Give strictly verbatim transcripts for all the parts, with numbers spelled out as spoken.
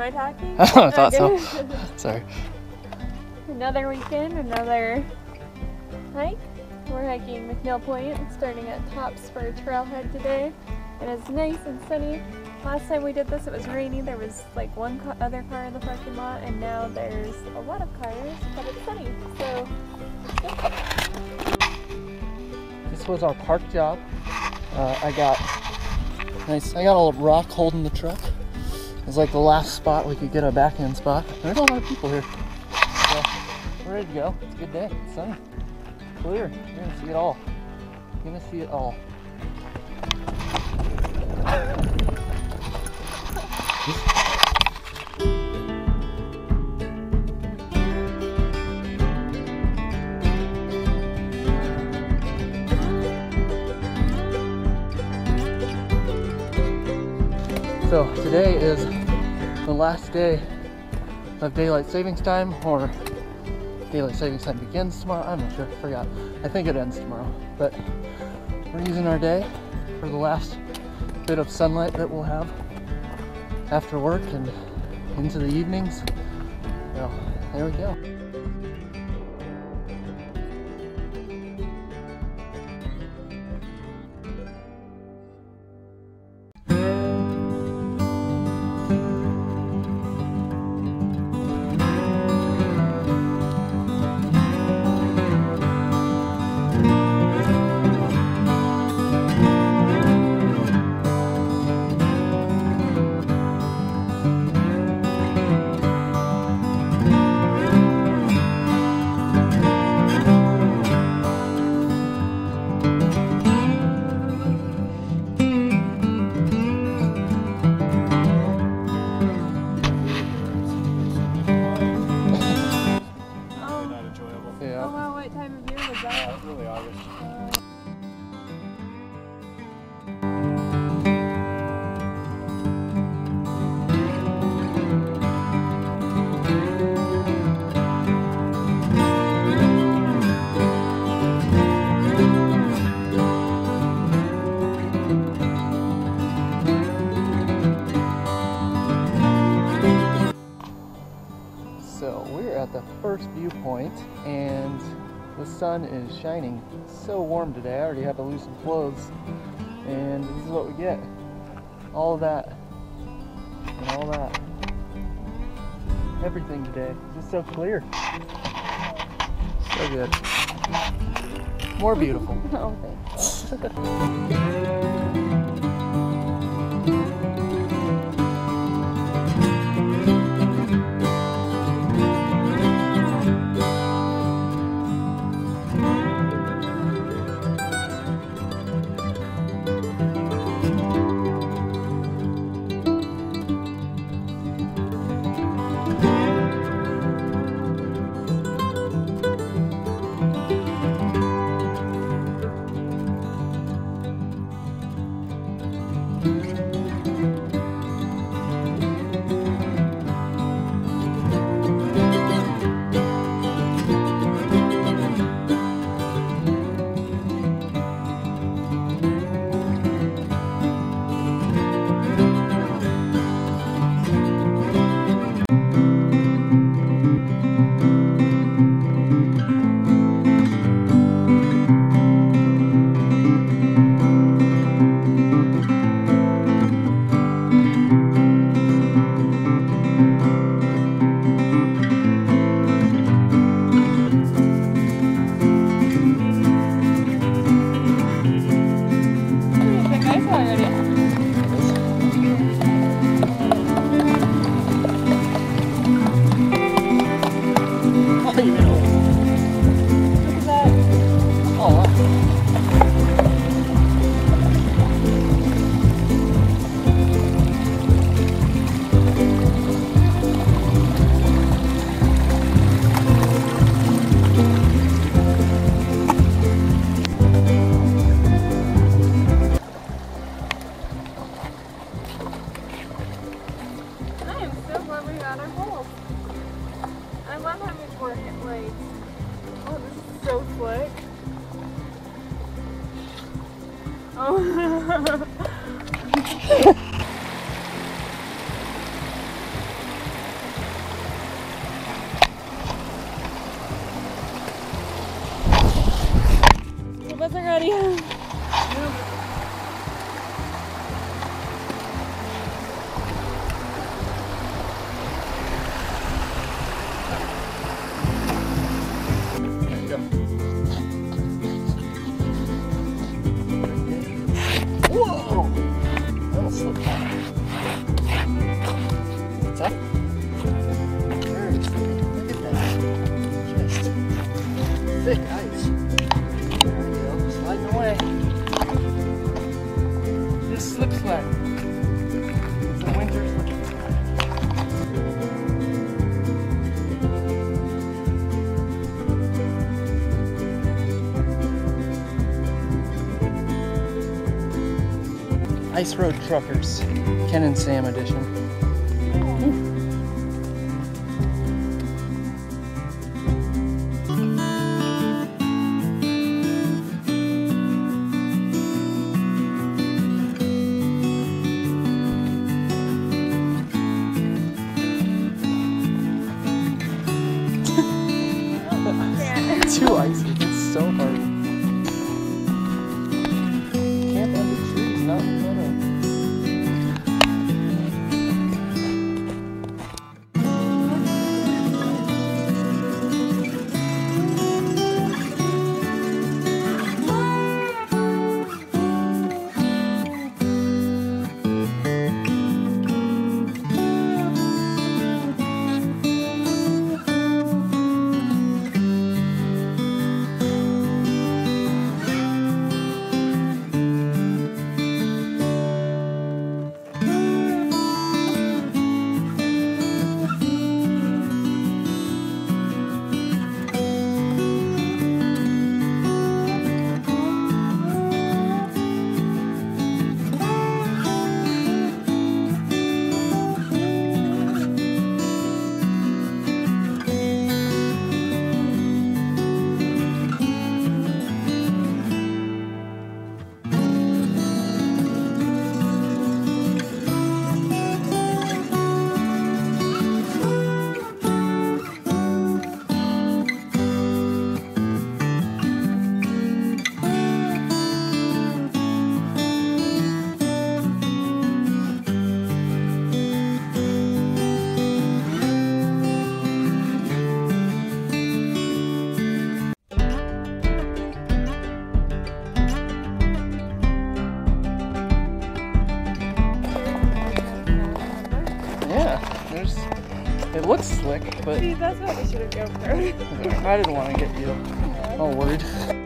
I talking? I thought Okay. so. Sorry. Another weekend, another hike. We're hiking McNeil Point, starting at Top Spur Trailhead today. It is nice and sunny. Last time we did this, it was rainy. There was like one ca other car in the parking lot, and now there's a lot of cars, but it's sunny. So, This was our park job. Uh, I got nice. I got a little rock holding the truck. It's like the last spot we could get a backhand spot. There's a lot of people here. So we're ready to go. It's a good day. It's sunny. Clear. You're gonna see it all. You're gonna see it all. So today is the last day of daylight savings time, or daylight savings time begins tomorrow. I'm not sure, I forgot. I think it ends tomorrow, but we're using our day for the last bit of sunlight that we'll have after work and into the evenings. So there we go. So we're at the first viewpoint and the sun is shining. It's so warm today. I already had to lose some clothes, and this is what we get. All of that and all that. Everything today. It's just so clear. So good. More beautiful. oh, thanks. wasn't ready. Whoa! That almost slipped down. What's up? Very thick. Look at that. Just thick ice. There we go. Sliding away. Just slip slide. It's a winter slip slide. Ice Road Truckers, Ken and Sam edition. Too icy, it's so hard. Camp under trees, not in front of. It looks slick, but See, that's what we should have go for. I didn't want to get you all worried.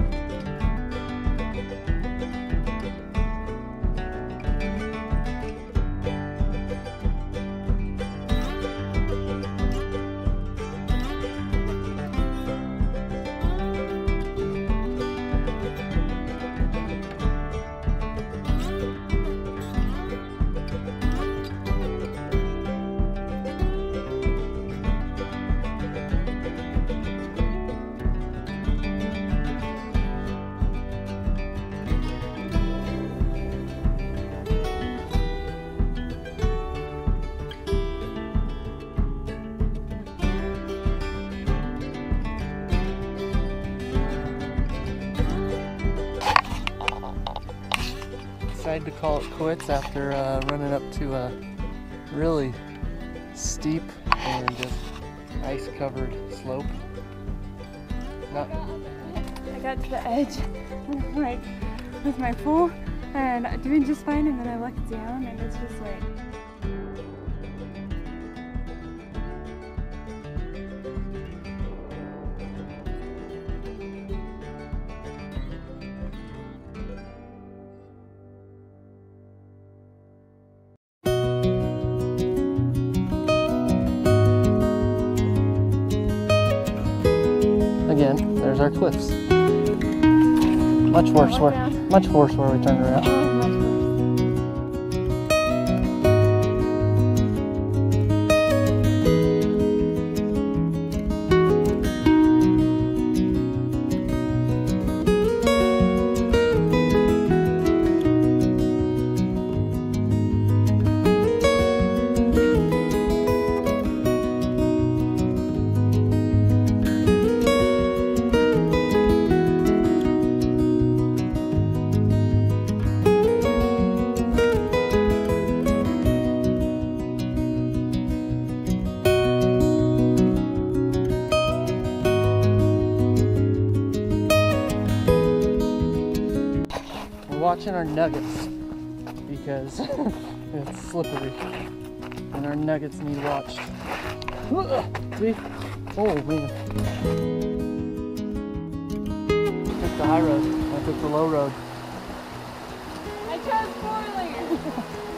Decided to call it quits after uh, running up to a really steep and just ice-covered slope. Not I got to the edge, like with my pole, and doing just fine. And then I looked down, and it's just like. Again, there's our cliffs. Much worse where, much worse where we turned around. watching our nuggets because it's slippery and our nuggets need watched. See? Oh man. I took the high road. I took the low road. I chose four lanes.